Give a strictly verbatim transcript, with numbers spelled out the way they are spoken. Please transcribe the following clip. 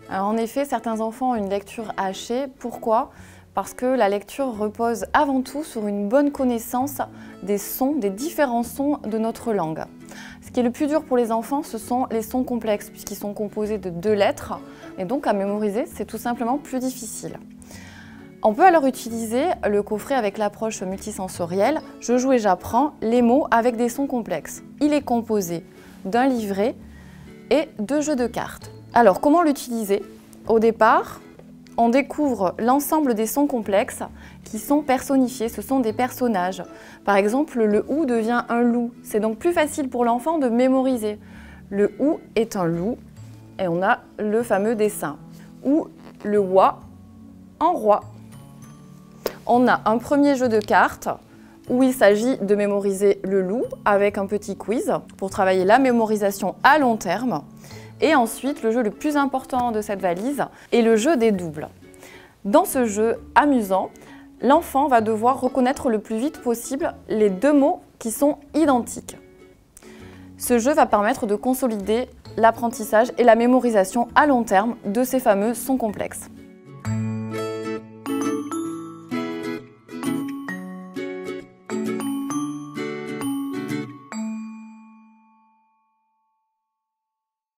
Alors en effet, certains enfants ont une lecture hachée. Pourquoi? Parce que la lecture repose avant tout sur une bonne connaissance des sons, des différents sons de notre langue. Ce qui est le plus dur pour les enfants, ce sont les sons complexes, puisqu'ils sont composés de deux lettres, et donc à mémoriser, c'est tout simplement plus difficile. On peut alors utiliser le coffret avec l'approche multisensorielle « Je joue et j'apprends » les mots avec des sons complexes. Il est composé d'un livret et de jeux de cartes. Alors, comment l'utiliser? Au départ, on découvre l'ensemble des sons complexes qui sont personnifiés, ce sont des personnages. Par exemple, le « ou » devient un loup, c'est donc plus facile pour l'enfant de mémoriser. Le « ou » est un loup et on a le fameux dessin. Ou le « wa » en roi. On a un premier jeu de cartes où il s'agit de mémoriser le loup avec un petit quiz pour travailler la mémorisation à long terme. Et ensuite, le jeu le plus important de cette valise est le jeu des doubles. Dans ce jeu amusant, l'enfant va devoir reconnaître le plus vite possible les deux mots qui sont identiques. Ce jeu va permettre de consolider l'apprentissage et la mémorisation à long terme de ces fameux sons complexes.